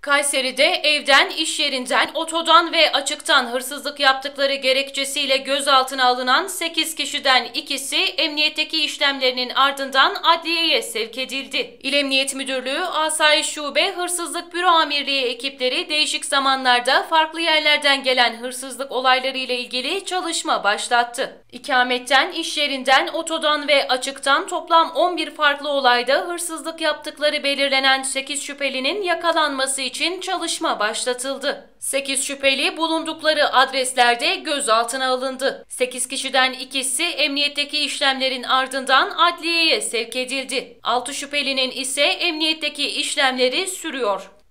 Kayseri'de evden, iş yerinden, otodan ve açıktan hırsızlık yaptıkları gerekçesiyle gözaltına alınan 8 kişiden ikisi emniyetteki işlemlerinin ardından adliyeye sevk edildi. İl Emniyet Müdürlüğü, Asayiş Şube, Hırsızlık Büro Amirliği ekipleri değişik zamanlarda farklı yerlerden gelen hırsızlık olayları ile ilgili çalışma başlattı. İkametten, iş yerinden, otodan ve açıktan toplam 11 farklı olayda hırsızlık yaptıkları belirlenen 8 şüphelinin yakalanması için çalışma başlatıldı. 8 şüpheli bulundukları adreslerde gözaltına alındı. 8 kişiden ikisi emniyetteki işlemlerin ardından adliyeye sevk edildi. 6 şüphelinin ise emniyetteki işlemleri sürüyor.